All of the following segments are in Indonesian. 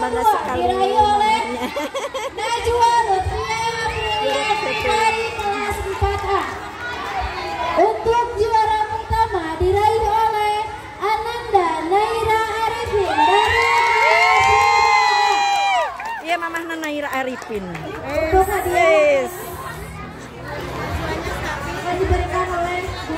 bangga kedua sekali diraih oleh mamanya. Najwa Lutfia Aprilia dari kelas 4A. Untuk juara pertama diraih oleh Ananda Naira Arifin dari kelas 5A. Iya, Mamah Naira Arifin. Untuk hadiah Yes. yang diberikan oleh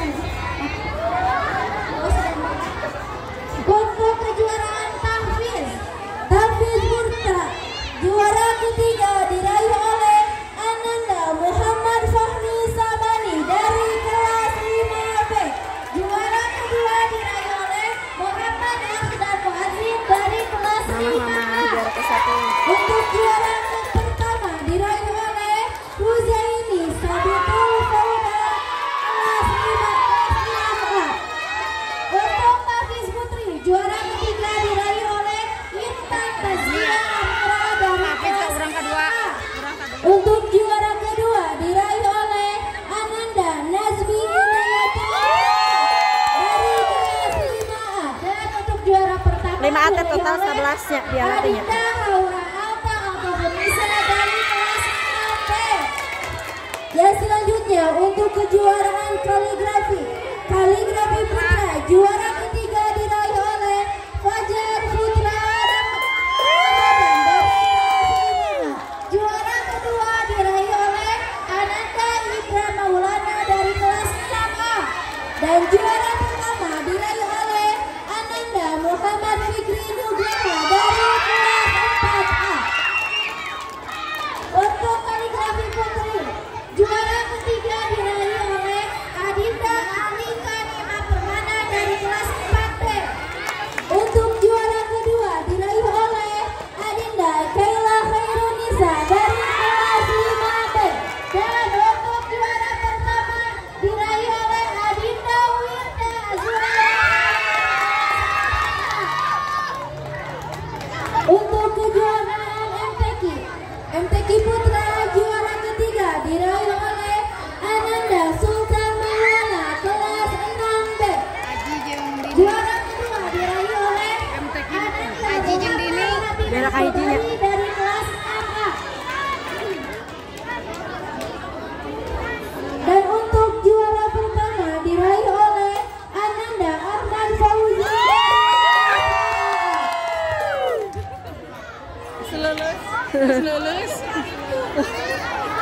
untuk kejuaraan Tahfiz Murta, juara ketiga diraih oleh Ananda Muhammad Fahmi Sabani dari kelas 5B. Juara kedua diraih oleh Muhammad Afdan Muazzin dari kelas 5A. Juara ke-1. Untuk juara pertama diraih oleh Huzaini Sabitul Fauda kelas 5A. Untuk Tahfiz Putri, juara ketiga diraih oleh Intan Tazia Amra dari kelas 5A. Untuk juara kedua diraih oleh Ananda Nazmi Inayatullah dari kelas 5A. Dan untuk juara pertama 5A diraih total oleh 11 ya dia artinya. Adinda Aura Alta atau Nisa dari kelas 6B. Dan selanjutnya untuk kejuaraan kaligrafi putra, juara ketiga diraih oleh Fajar Putra Ramadan dari kelas 5. Juara kedua diraih oleh Ananda Ibra Maulana dari kelas 6A. Dan juara pertama diraih oleh Ananda Muhammad Fikri Nugraha dari kelas 4A. Untuk kaligrafi putri, juara ketiga diraih oleh Adinda Alika Nima Permana dari kelas 4B. Untuk juara kedua diraih oleh Adinda Kaila Khairunisa dari kelas 5B. Dan untuk juara pertama diraih oleh Adinda Wirda Azura. Untuk kejuaraan MTQ Putra, juara ketiga diraih oleh Ananda Sultan Maulana kelas 6B. Juara kedua diraih oleh Ananda Muhammad Berak hajinya. dari kelas 6A. Dan untuk juara pertama diraih oleh Ananda Ahmad Fauzi. Lulus.